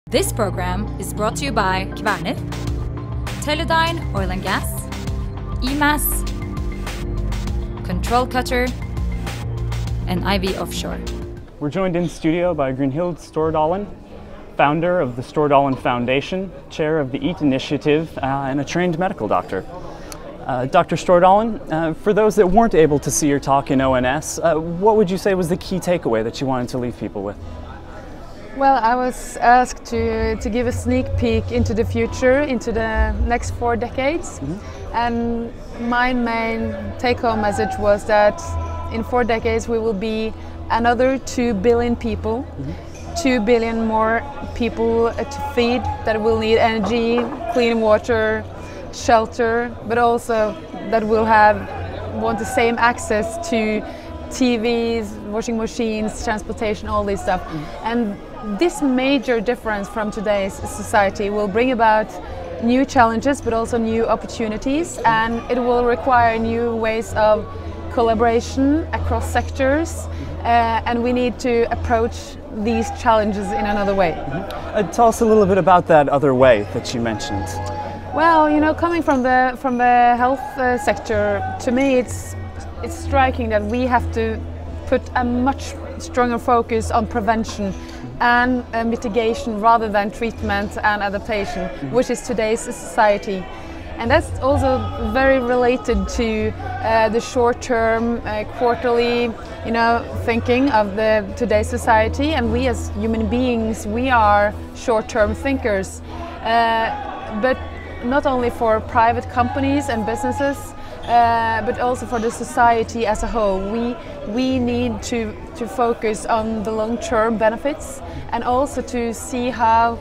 This program is brought to you by Kværner, Teledyne Oil and Gas, EMAS, Control Cutter, and Ivy Offshore. We're joined in studio by Gunhild Stordalen, founder of the Stordalen Foundation, chair of the EAT Initiative, and a trained medical doctor. Dr. Stordalen, for those that weren't able to see your talk in ONS, what would you say was the key takeaway that you wanted to leave people with? Well, I was asked to give a sneak peek into the future, into the next 4 decades. And my main take-home message was that in 4 decades we will be another 2 billion people, 2 billion more people to feed that will need energy, clean water, shelter, but also that will want the same access to TVs, washing machines, transportation, all this stuff. And this major difference from today's society will bring about new challenges but also new opportunities, and it will require new ways of collaboration across sectors, and we need to approach these challenges in another way. Tell us a little bit about that other way that you mentioned. Well, you know, coming from the health sector, to me it's striking that we have to put a much stronger focus on prevention and mitigation rather than treatment and adaptation, which is today's society. And that's also very related to the short-term, quarterly, thinking of today's society. And we as human beings, we are short-term thinkers. But not only for private companies and businesses, but also for the society as a whole. We need to focus on the long-term benefits and also to see how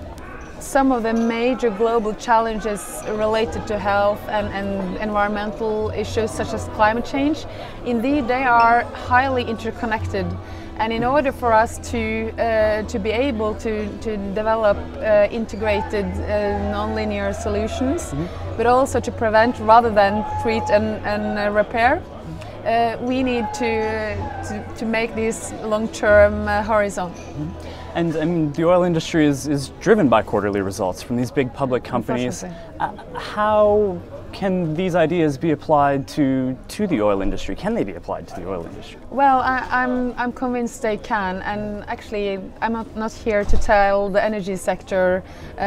some of the major global challenges related to health and environmental issues such as climate change, indeed they are highly interconnected. And in order for us to be able to develop integrated non-linear solutions, but also to prevent rather than treat and repair, we need to make this long-term horizon. And I mean, the oil industry is driven by quarterly results from these big public companies. How can these ideas be applied to the oil industry? Can they be applied to the oil industry? Well, I'm convinced they can, and actually I'm not here to tell the energy sector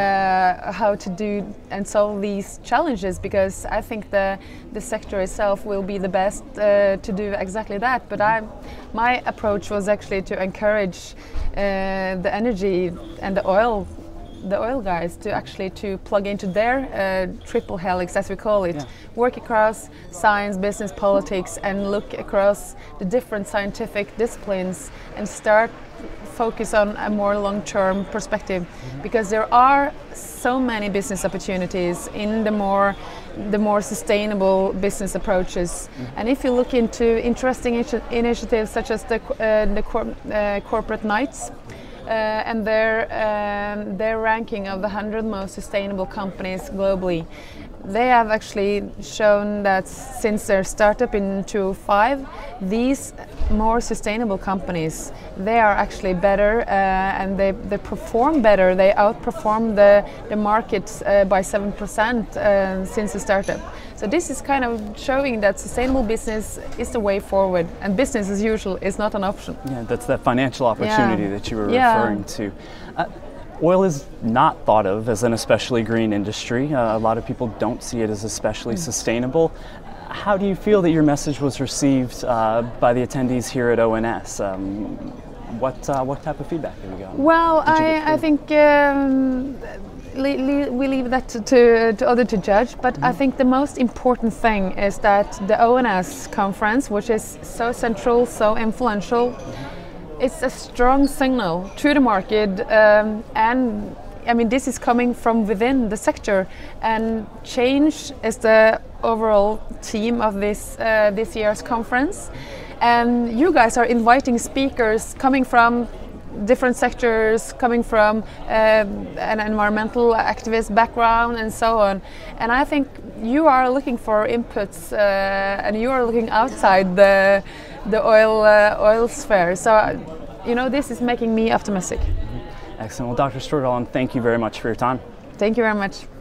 how to do and solve these challenges, because I think the sector itself will be the best to do exactly that. But my approach was actually to encourage the energy and the oil guys to plug into their triple helix, as we call it, work across science, business, politics, and look across the different scientific disciplines and start focus on a more long-term perspective, because there are so many business opportunities in the more sustainable business approaches. And if you look into interesting initiatives such as the Corporate Knights, and their ranking of the 100 most sustainable companies globally, they have actually shown that since their startup in 2005, these more sustainable companies, they are actually better and they perform better. They outperform the markets by 7% since the startup. So this is kind of showing that sustainable business is the way forward, and business as usual is not an option. Yeah, that's that financial opportunity that you were referring to. Oil is not thought of as an especially green industry. A lot of people don't see it as especially sustainable. How do you feel that your message was received by the attendees here at ONS? What type of feedback have you gotten? Well, I think we leave that to others to judge, but I think the most important thing is that the ONS conference, which is so central, so influential, it's a strong signal to the market, and I mean this is coming from within the sector, and change is the overall theme of this year's conference. And you guys are inviting speakers coming from different sectors, coming from an environmental activist background and so on. And I think you are looking for inputs and you are looking outside the oil sphere. So, you know, this is making me optimistic. Excellent. Well, Dr. Stordalen, thank you very much for your time. Thank you very much.